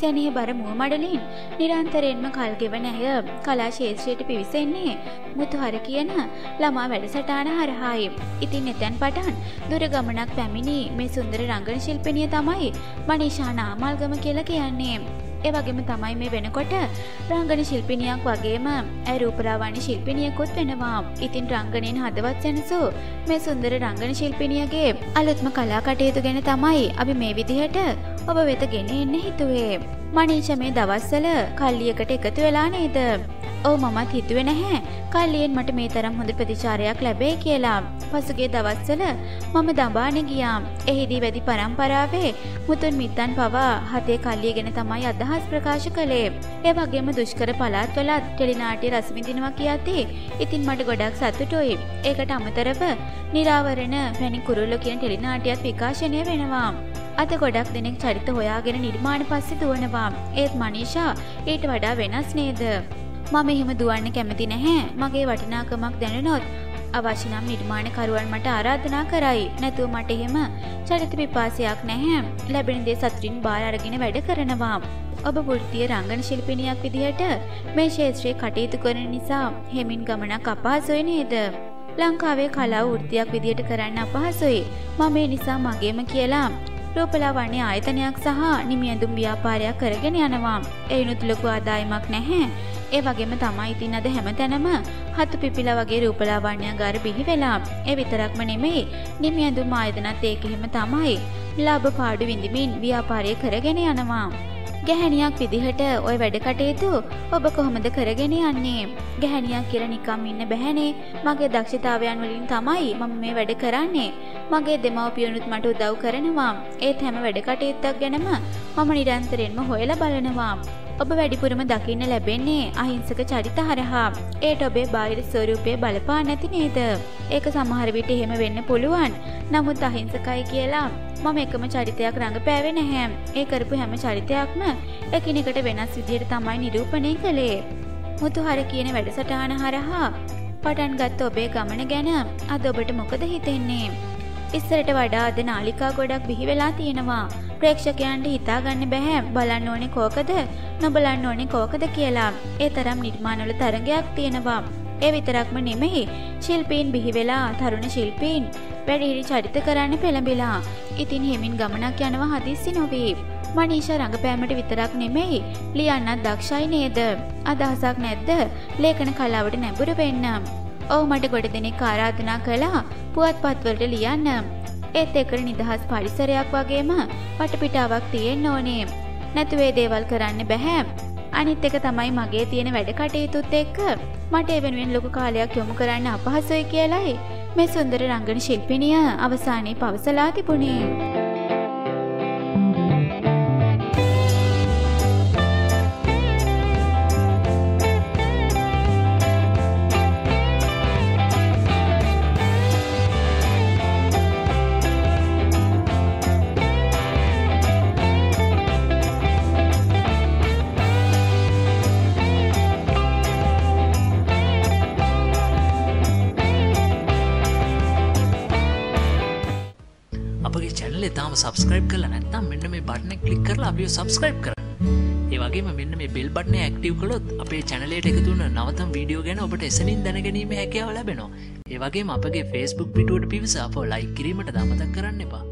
සෙනෙහ බර මුව මඩලින් නිරන්තරයෙන්ම කල් ගෙවන ඇය කලා ශේත්‍රයට පිවිසෙන්නේ මුතුහර කියන ළමා වැඩසටහන හරහායි. ඉතින් එතෙන් පටන් දුර ගමනක් පැමිණි මේ සුන්දර රංගන ශිල්පිනිය තමයි මනීෂා නාමල්ගම කියලා කියන්නේ. ඒ වගේම තමයි මේ වෙනකොට රංගන ශිල්පිනියක් වගේම ඇය රූපලාවන්‍ය ශිල්පිනියකුත් වෙනවා. ඉතින් රංගනයෙන් හදවත් සැනසූ මේ සුන්දර රංගන ශිල්පිනියගේ අලුත්ම කලා කටයුතු ගැන තමයි අපි මේ විදිහට ඔබ වෙත ගෙන එන්න හිතුවේ. මනීෂා මේ දවස්වල කල්ලියකට එකතු වෙලා නේද? ඔව් මමත් හිතුවේ නැහැ කල්ලියෙන් මට මේ තරම් හොඳ ප්‍රතිචාරයක් ලැබෙයි කියලා. පසුගිය දවස්වල මම දඹානේ ගියා. එහිදී වැඩි පරම්පරාවේ මුතුන් මිත්තන් පවා හතේ කල්ලිය ගැන තමයි අදහස් ප්‍රකාශ කළේ. ඒ වගේම දුෂ්කර පළාත්වලත් ටෙලිනාට්‍ය රස විඳිනවා කියති. ඉතින් මට ගොඩක් සතුටුයි. ඒකට අමතරව නිරාවරණ පැණි කුරුල්ලෝ කියන ටෙලිනාට්‍යයත් විකාශනය වෙනවා. අද ගොඩක් දෙනෙක් චරිත හොයාගෙන නිර්මාණ පස්සේ දුවනවා. ඒත් මනීෂා ඊට වඩා වෙනස් නේද? මම එහෙම දුවන්න කැමති නැහැ. මගේ වටිනාකමක් දැනුනොත් අවශ්‍ය නම් නිර්මාණකරුවන් මට ආරාධනා කරයි. නැතුව මට එහෙම චරිත පිපාසයක් නැහැ. ලැබෙන දේ සතුටින් බාර අරගෙන වැඩ කරනවා. ඔබ වෘත්තීය රංගන ශිල්පිනියක් විදිහට මේ ක්ෂේත්‍රයේ කටයුතු කරන නිසා හෙමින් ගමනක් අපහසුයි නේද? ලංකාවේ කලාව වෘත්තියක් විදිහට කරන්න අපහසුයි. මම ඒ නිසා මගේම කියලා රූපලාවන්‍ය ආයතනයක් සහ නිමියඳුම් ව්‍යාපාරයක් කරගෙන යනවා. ඒනුත් ලොකු ආදායමක් නැහැ. ඒ වගේම තමයි ඉතින් අද හැමතැනම හතු පිපිලා වගේ රූපලාවන්‍යගාර බිහි වෙලා. ඒ විතරක්ම නෙමෙයි නිමියඳුම් ආයතනත් ඒකෙහිම තමයි ලාභ පාඩු විඳිමින් ව්‍යාපාරය කරගෙන යනවා. ගැහැණියක් විදිහට ওই වැඩ කටයුතු ඔබ කොහොමද කරගෙන යන්නේ? ගැහැණියක් කියලා නිකම් ඉන්න බැහැනේ. මගේ දක්ෂතාවයන් වලින් තමයි මම මේ වැඩ කරන්නේ. මගේ දෙමව්පියනුත් මට උදව් කරනවා. ඒත් හැම වැඩ කටයුත්තක් ගැනම මම නිරන්තරයෙන්ම හොයලා බලනවා. ඔබ වැඩිපුරම දකින්න ලැබෙන්නේ අහිංසක චරිත හරහා. ඒට ඔබේ බාහිර ස්වරූපයේ බලපාන්නේ නැති නේද? ඒක සමහර විට එහෙම වෙන්න පුළුවන්. නමුත් අහිංසකයි කියලා මම එකම චරිතයක් රඟපෑවේ නැහැ. ඒ කරපු හැම චරිතයක්ම එකිනෙකට වෙනස් විදිහට තමයි නිරූපණය කළේ. මුතුහර කියන වැඩසටහන හරහා පටන් ගත්ත ඔබේ ගමන ගැන අද ඔබට මොකද හිතෙන්නේ? ඉස්සරට වඩා අද නාලිකා ගොඩක් බිහි වෙලා තියෙනවා. ප්‍රේක්ෂකයන්ට හිතා ගන්න බෑ බලන්න ඕනේ කෝකද නොබලන්න ඕනේ කෝකද කියලා. ඒ තරම් නිර්මාණවල තරගයක් තියෙනවා. ඒ විතරක්ම නෙමෙයි ශිල්පීන් බිහි වෙලා තරුණ ශිල්පීන් වැඩිහිටි චරිත කරන්න පෙළඹිලා. ඉතින් හිමින් ගමනක් යනවා හදිස්සි නොවේ. මනීෂා රඟපෑමට විතරක් නෙමෙයි ලියන්නත් දක්ෂයි නේද? අදහසක් නැද්ද ලේඛන කලාවට නැඹුරු වෙන්න? ඔව් මට ගොඩ දෙනෙක් ආරාධනා කළා පුවත්පත්වලට ලියන්න. ඒත් ඒකට නිදහස් පරිසරයක් වගේම වටපිටාවක් තියෙන්න ඕනේ. නැතුව ඒ දේවල් කරන්න බෑ. අනිත් එක තමයි මගේ තියෙන වැඩ කටයුතුත් එක්ක මට ඒ වෙනුවෙන් ලොකු කාලයක් යොමු කරන්න අපහසුයි කියලායි මේ සුන්දර රංගන ශිල්පිනිය අවසානයේ පවසලා තිබුණේ. අපගේ channel එක තාම subscribe කරලා නැත්නම් මෙන්න මේ button එක click කරලා අපිව subscribe කරන්න. ඒ වගේම මෙන්න මේ bell button එක active කළොත් අපේ channel එකට එකතු වෙන නවතම වීඩියෝ ගැන ඔබට එසනින් දැනගැනීමේ හැකියාව ලැබෙනවා. ඒ වගේම අපගේ Facebook පිටුවට පිවිස අපව like කිරීමට අමතක කරන්න එපා.